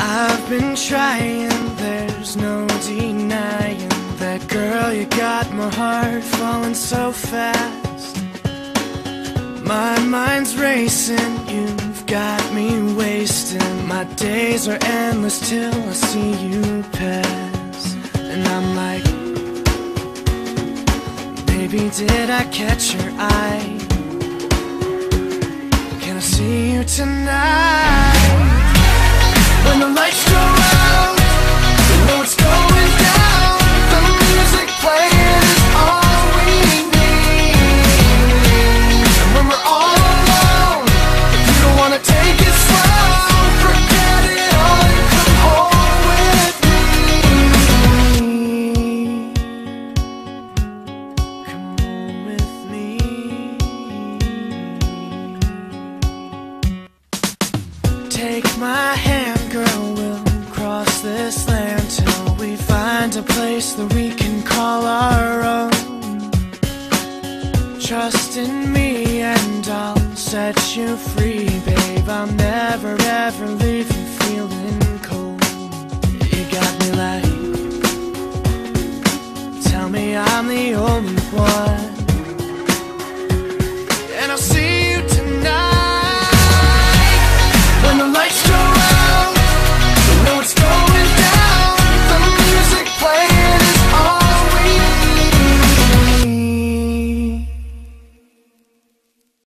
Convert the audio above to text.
I've been trying, there's no denying that, girl, you got my heart falling so fast. My mind's racing, you've got me wasting. My days are endless till I see you pass. And I'm like, baby, did I catch your eye? Can I see you tonight? When the lights go out, you know it's going down. The music playing is all we need. And when we're all alone, if you don't wanna take it slow, forget it all and come home with me. Come home with me. Take my hand, girl, we'll cross this land till we find a place that we can call our own. Trust in me and I'll set you free, babe. I'll never ever leave you feeling cold. You got me like, tell me I'm the only one.